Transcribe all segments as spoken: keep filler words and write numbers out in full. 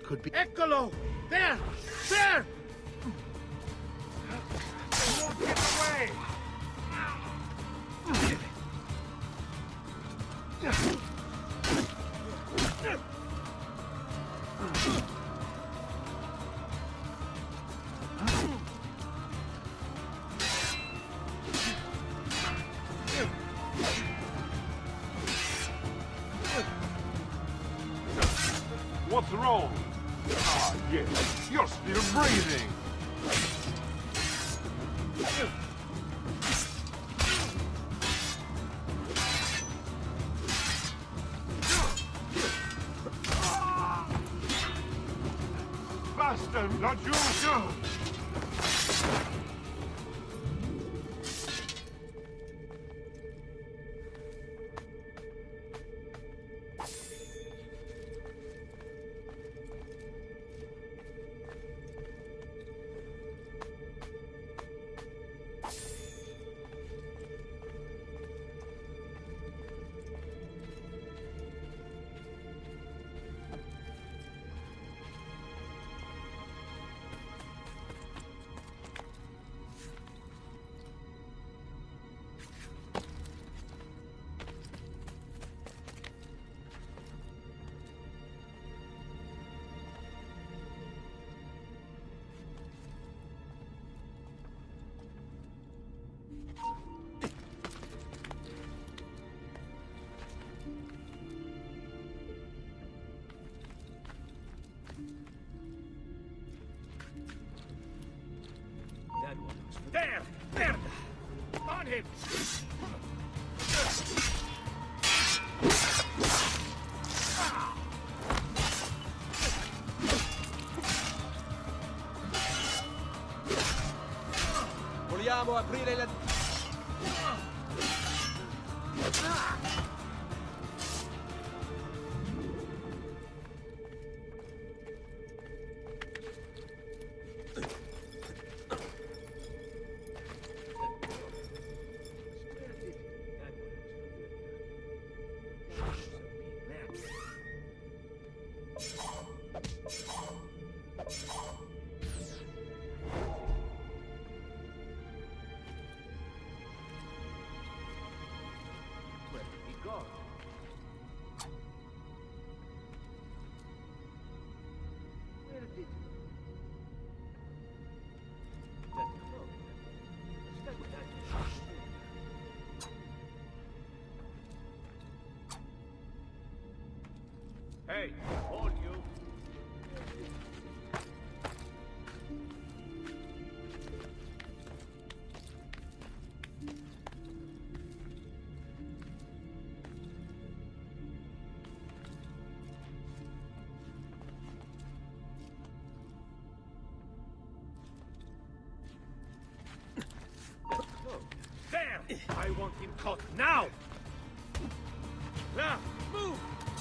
That could be... Eccolo! There! There! Won't get away! What's wrong? Ah, yes, you're still breathing. Faster, not you! There! There! On him! Vogliamo aprire la... Hey, hold you. There! I want him caught now! Now, move!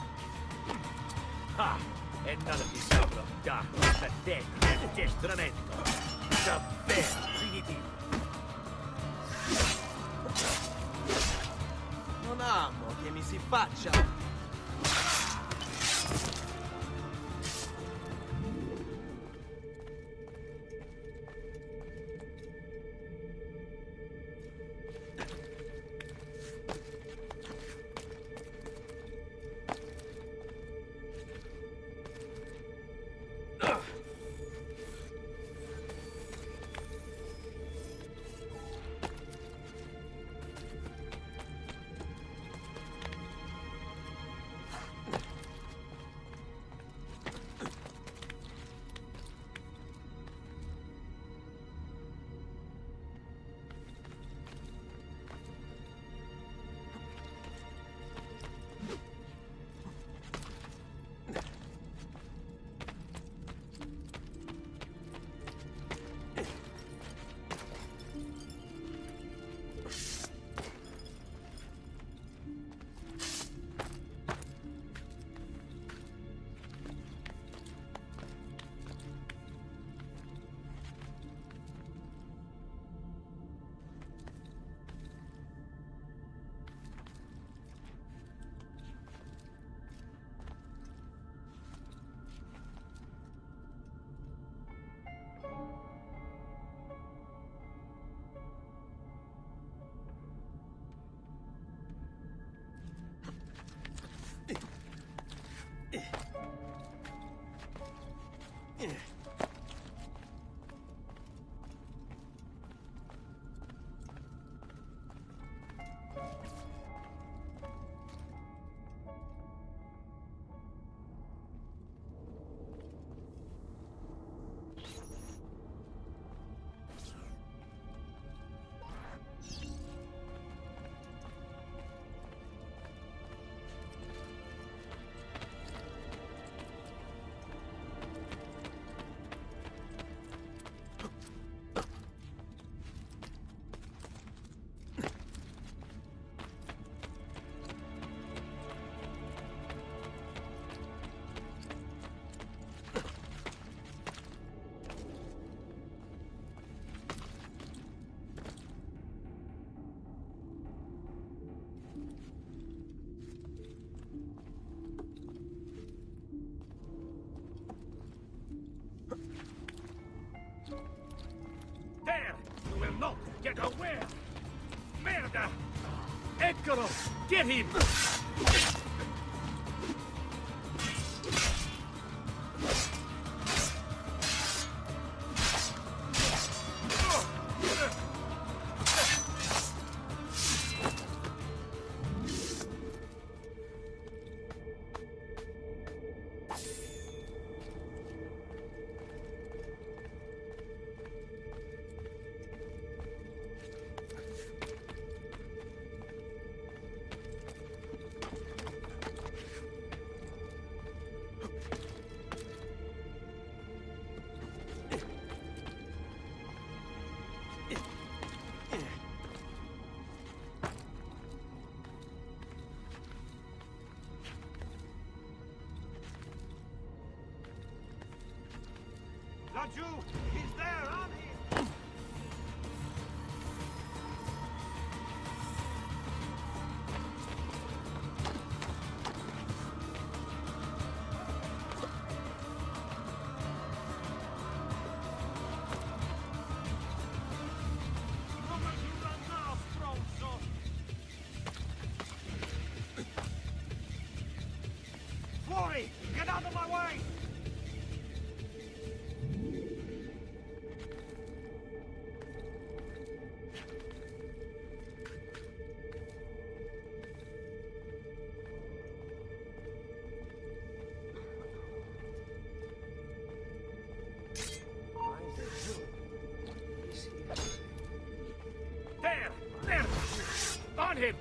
Ah, e nada più sacro da questa te nel addestramento. Davvero primitivo. Non amo che mi si faccia... Get him! Raju! He's there, aren't he? Look at you run now, strong son! Florey! Get out of my way! There! There! On him!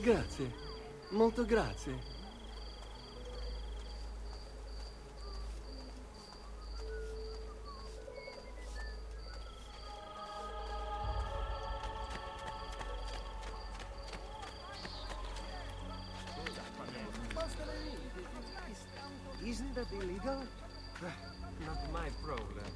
Grazie. Molto grazie. Isn't that illegal? Not my problem.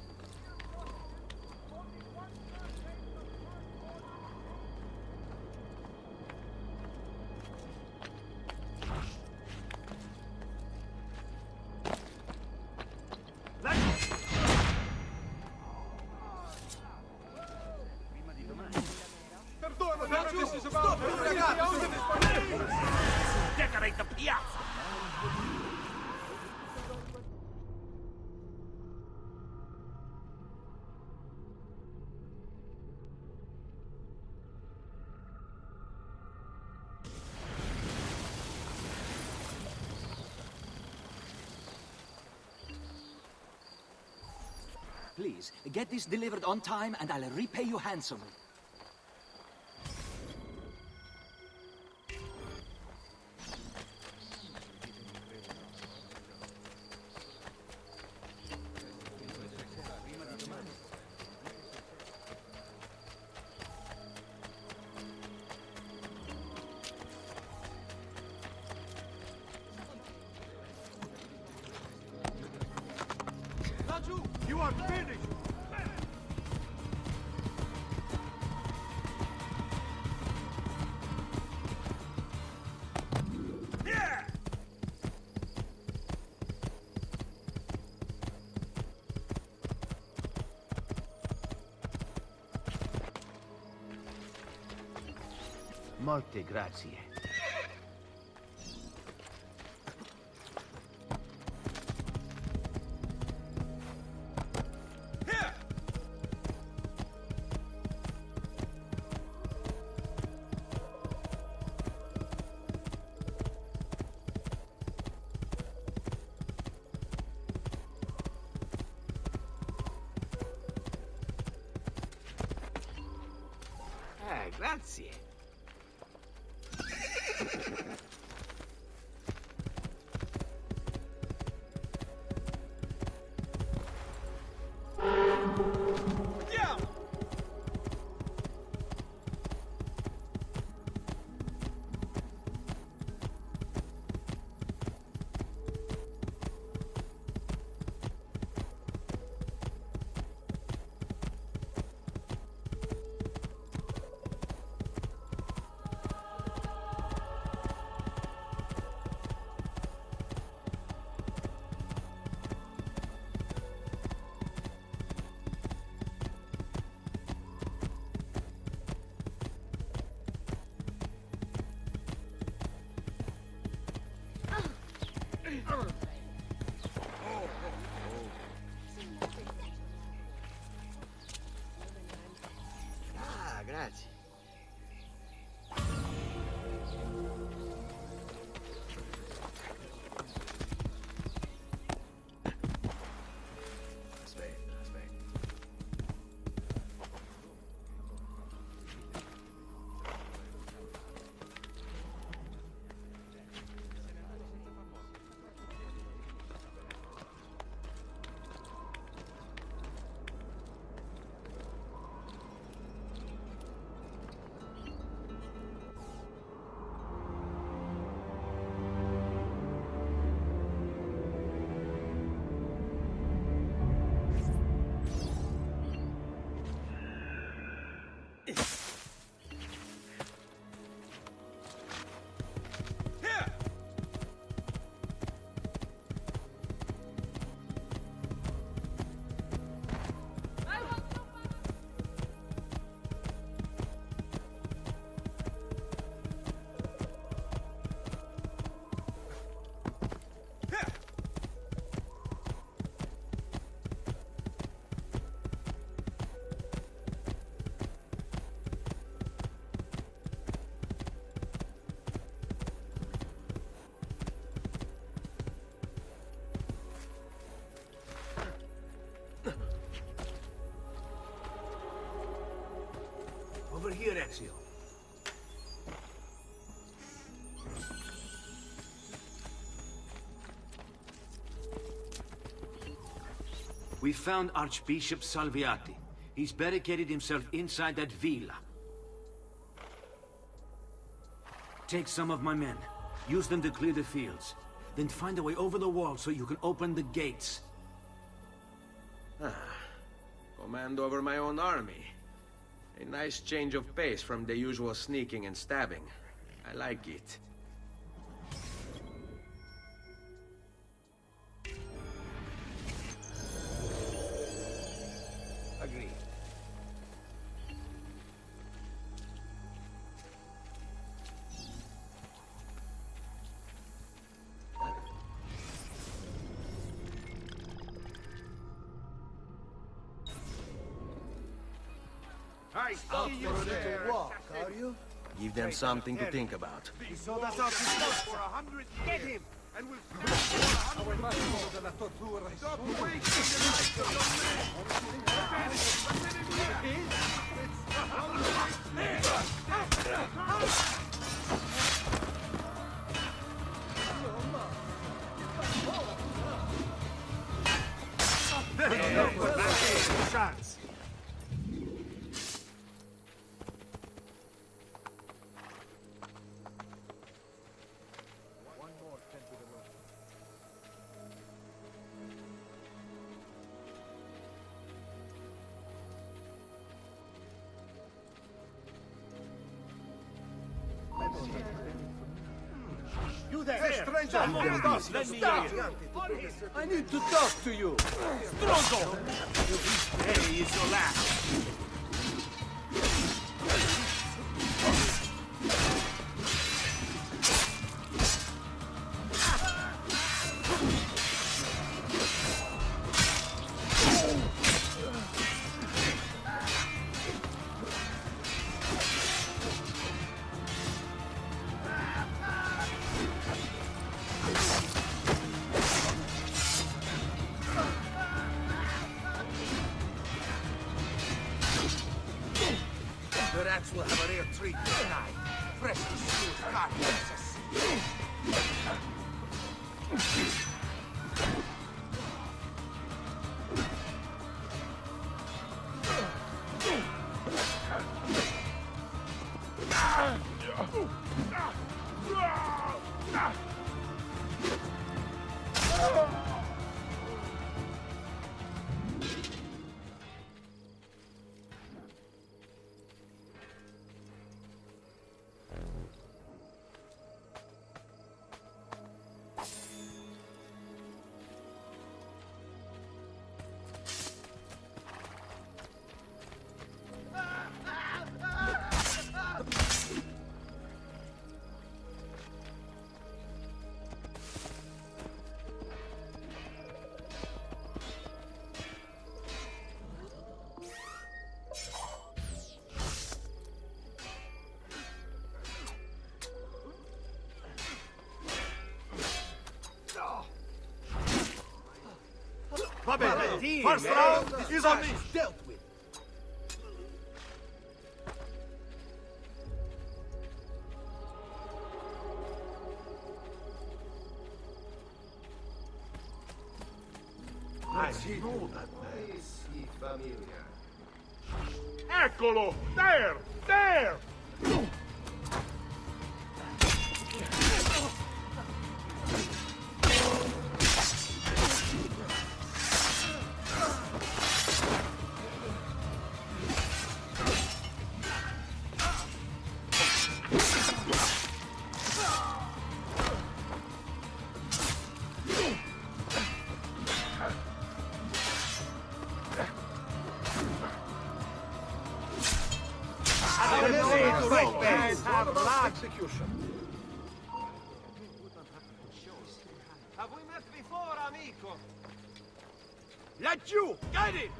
Perdona, dammi this is about... Stop, ragazzi! Decorate the piazza! Please, get this delivered on time and I'll repay you handsomely. You are finished! Molte grazie. Eh, grazie. Andiamo! Ah, grazie. Aspetta, aspetta. Over here, Ezio. We found Archbishop Salviati. He's barricaded himself inside that villa. Take some of my men. Use them to clear the fields. Then find a way over the wall so you can open the gates. Ah. Command over my own army. A nice change of pace from the usual sneaking and stabbing. I like it. Agreed. I Out see for you a little there. walk, are you? Give them something to think about. He sold us out to stop For a hundred Get years, him! and we'll stand for a hundred Our massimo della tortura è Stop solo. wasting the lives of your men! Chance. You there! Hey, stranger! Stop! Let me Stop! hear. I need to talk to you! Stronzo! Hey, is your last. The rats will have a rare treat tonight. Freshly stewed carcasses. Va bene, first round is on me! Dealt with. I know that man. Eccolo! There! There! Right guys have large execution. Have we met before, amico? Laggiù! Get it!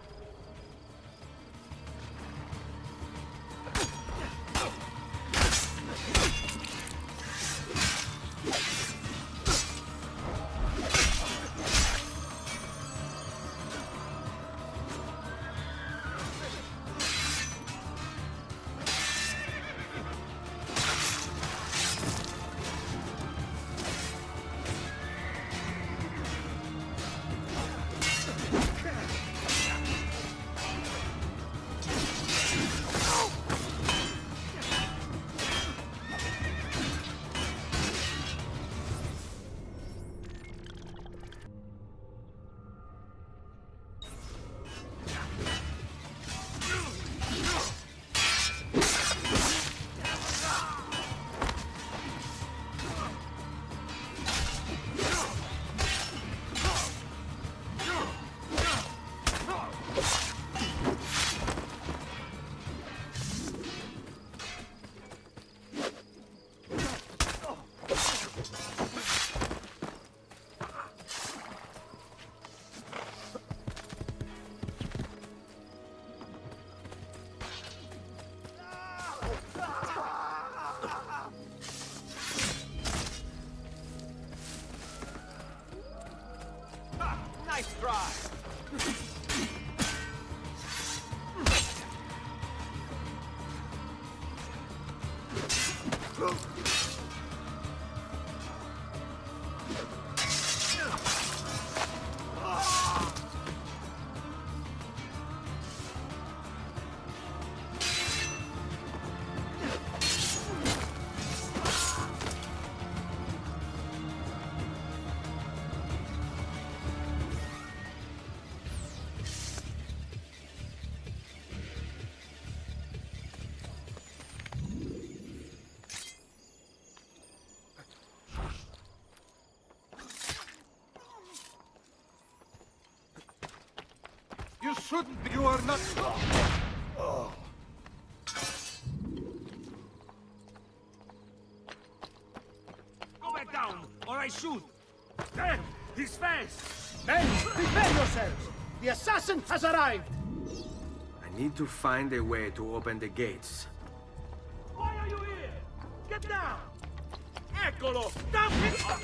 You shouldn't be. You are not. Oh. Go back down, or I shoot! Damn! His face! Men, prepare yourselves! The assassin has arrived! I need to find a way to open the gates. Why are you here? Get down! Eccolo! Dump him!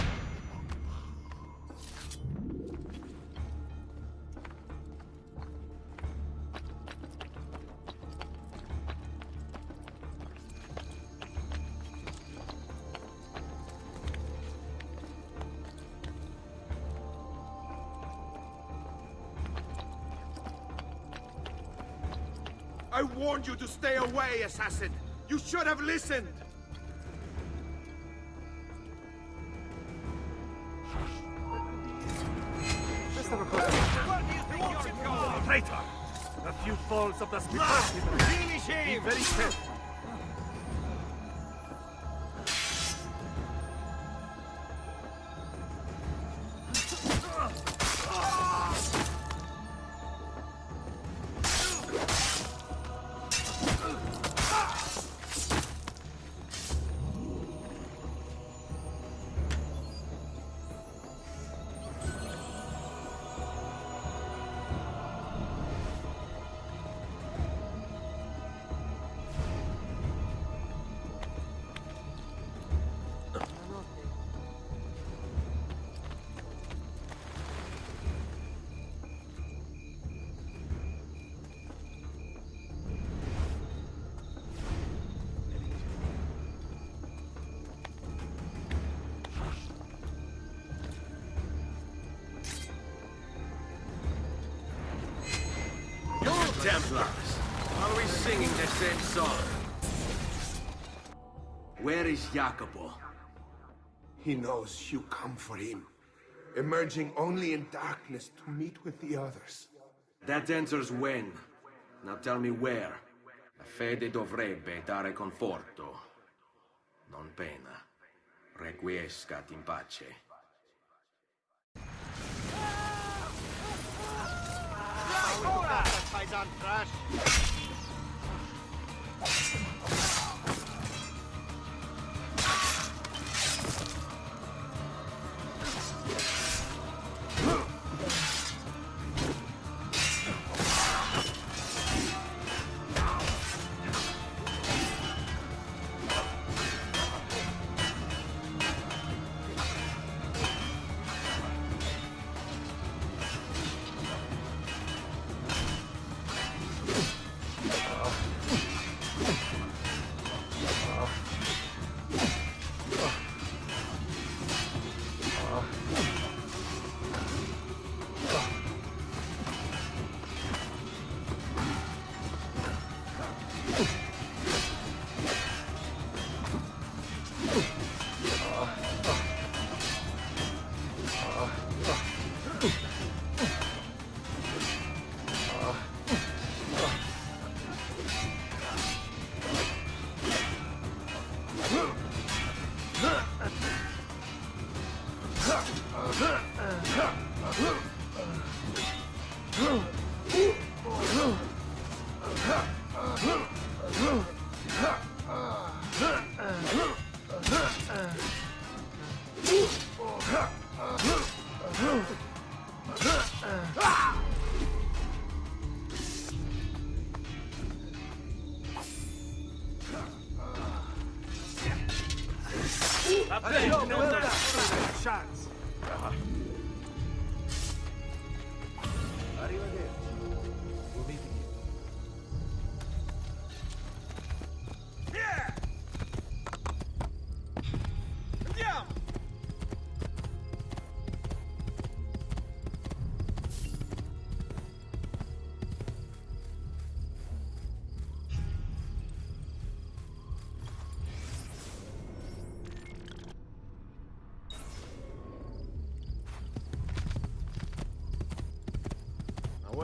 I warned you to stay away, assassin! You should have listened! Traitor! A few falls of the spirit. Finish him! Be very careful. Templars, are we singing the same song? Where is Jacopo? He knows you come for him, emerging only in darkness to meet with the others. That answers when. Now tell me where. La fede dovrebbe dare conforto, non pena. Requiescat in pace. Paisan trash! Chance. Arrivederci. We'll meet again. Yeah!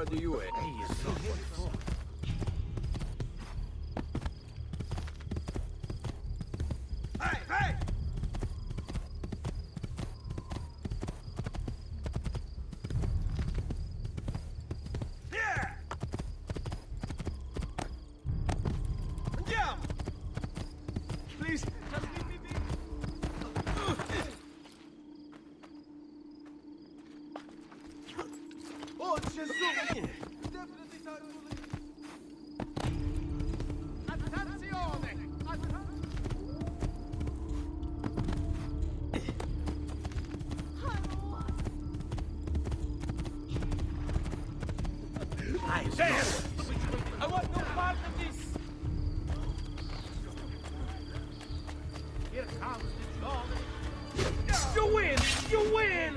What do you aim? He is not what he thought. Hey, hey! Here! Andiamo! Please, just leave me be. Oh, Gesù! Definitely time to leave. Attenzione! I say I want no part of this! Here comes the job! You win! You win!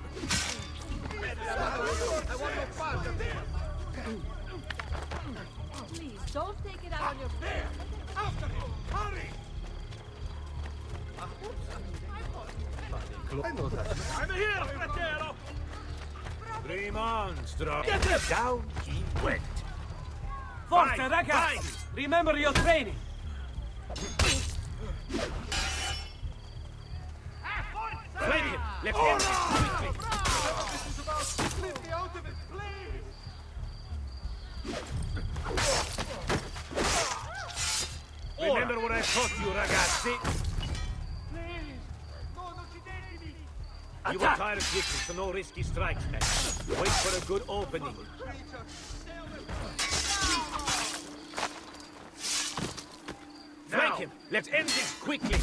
I want no part of this! Please, don't take it out on your There! After him! Hurry! I'm here, fratello! Three monstro. Get him! Down he went. Forza, Vai, ragazzi! vai! Remember your training! Flame him! Let's end this quickly! Leave me out of it, please! Remember what I taught you, ragazzi? Please! No, non uccidetemi! You will tire quickly, so no risky strikes, man. Wait for a good opening. Flank him! Let's end this quickly!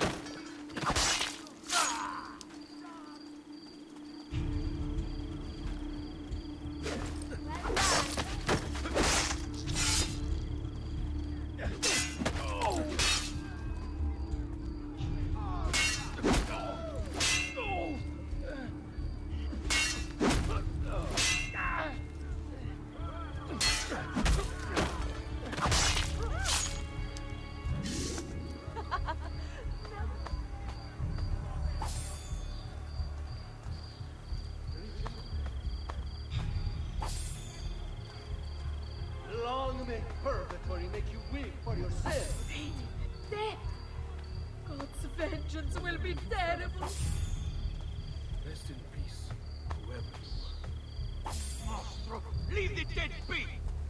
Long may purgatory make you weep for your sins. Death! God's vengeance will be terrible. Rest in peace, whoever you are. Mostro, leave the dead be!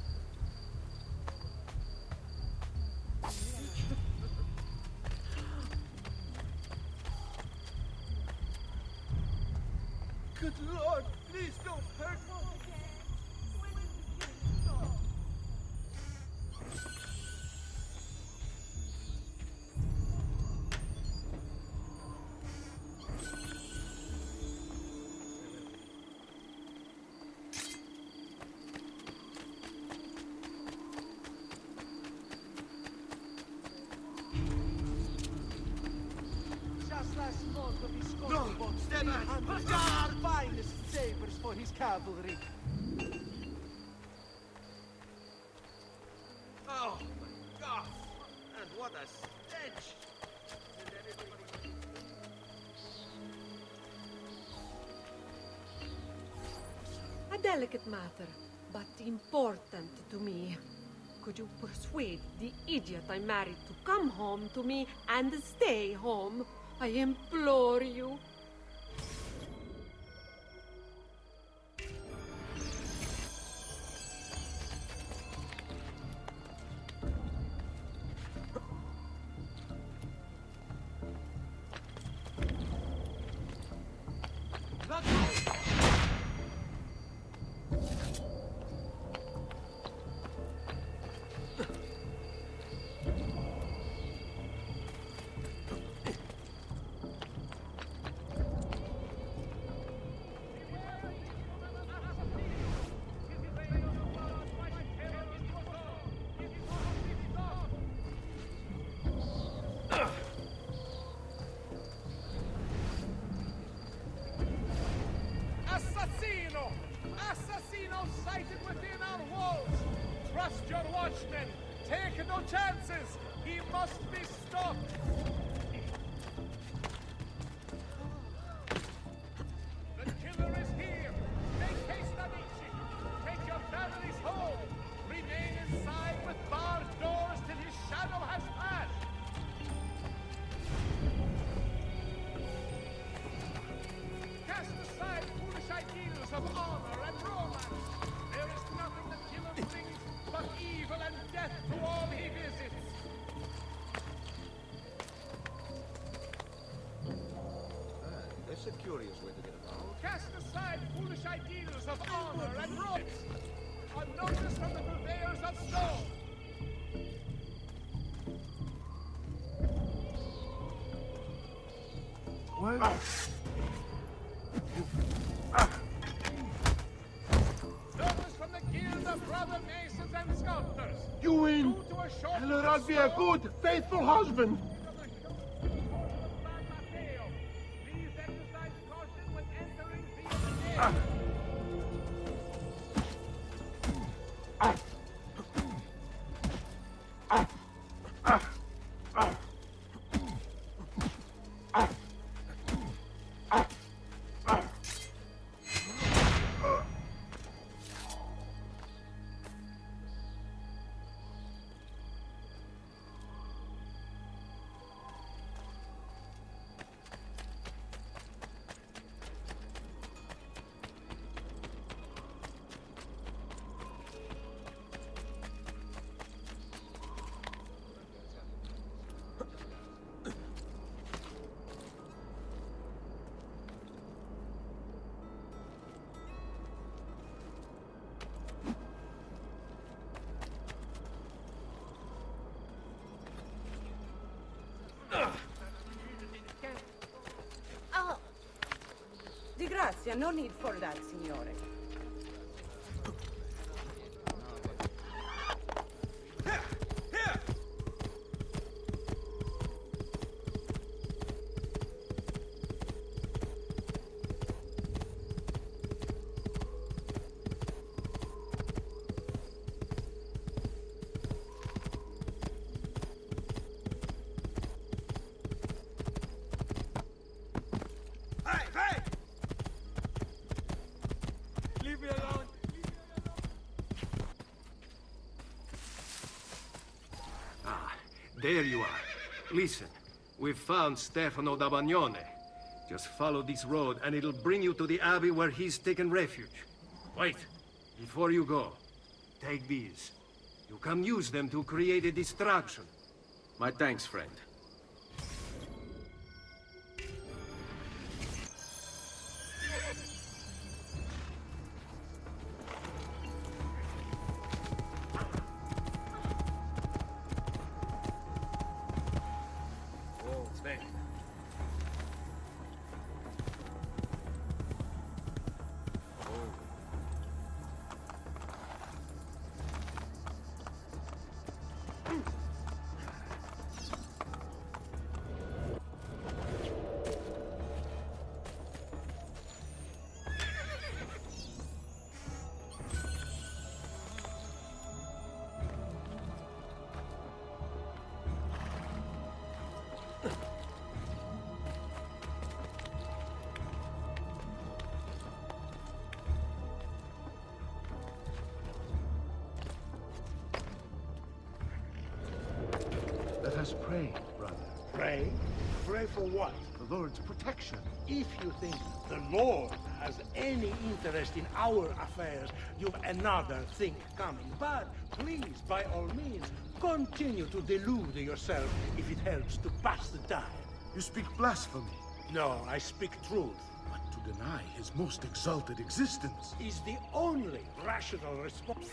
Good Lord, please don't hurt me! Just last month of his boat steady hunted our finest sabers for his cavalry. Oh my God! And what a stench! Did anybody... A delicate matter, but important to me. Could you persuade the idiot I married to come home to me and stay home? I implore you. Assassino! Assassino sighted within our walls! Trust your watchmen! Take no chances! He must be stopped! The killer is here! Make haste, Amici! Take your curious way to get about. Cast aside foolish ideals of honor and rights. Unnoticed from the purveyors of stone. What? Notice from the guild of brother masons and sculptors. You win! Due to a short And let us be a good, faithful husband! Please exercise caution when entering the gate. Oh! Di grazia, no need for that, signore. There you are. Listen, we've found Stefano da Bagnone. Just follow this road and it'll bring you to the abbey where he's taken refuge. Wait, before you go, take these. You can use them to create a distraction. My thanks, friend. Let us pray, brother. Pray? Pray for what? The Lord's protection. If you think the Lord has any interest in our affairs, you've another thing coming. But please, by all means, continue to delude yourself if it helps to pass the time. You speak blasphemy. No, I speak truth. But to deny his most exalted existence is the only rational response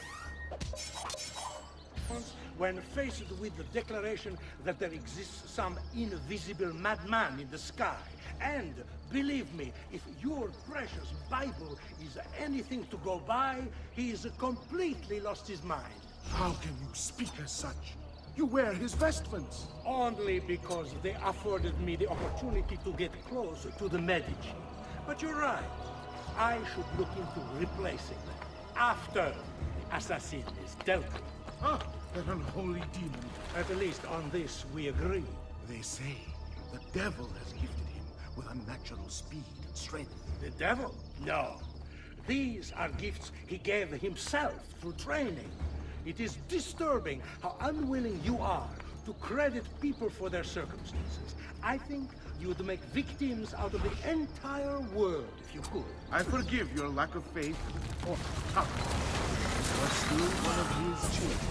when faced with the declaration that there exists some invisible madman in the sky. And believe me, if your precious Bible is anything to go by, he's completely lost his mind. How can you speak as such? You wear his vestments. Only because they afforded me the opportunity to get close to the Medici. But you're right. I should look into replacing them after the assassin is dealt with. Ah, that unholy demon. At least on this we agree. They say the devil has gifted him with unnatural speed and strength. The devil? No. These are gifts he gave himself through training. It is disturbing how unwilling you are to credit people for their circumstances. I think you would make victims out of the entire world if you could. I forgive your lack of faith or toughness. You are still one of his children.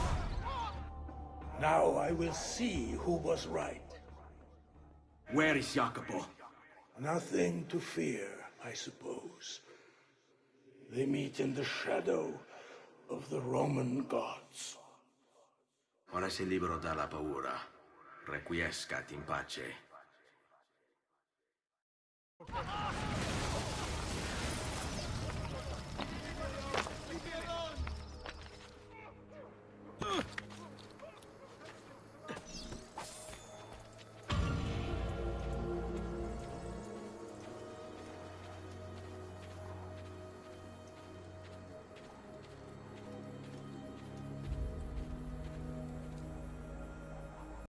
Now I will see who was right. Where is Jacopo? Nothing to fear, I suppose. They meet in the shadow of the Roman gods. Ora sei libero dalla paura. Requiescat in pace.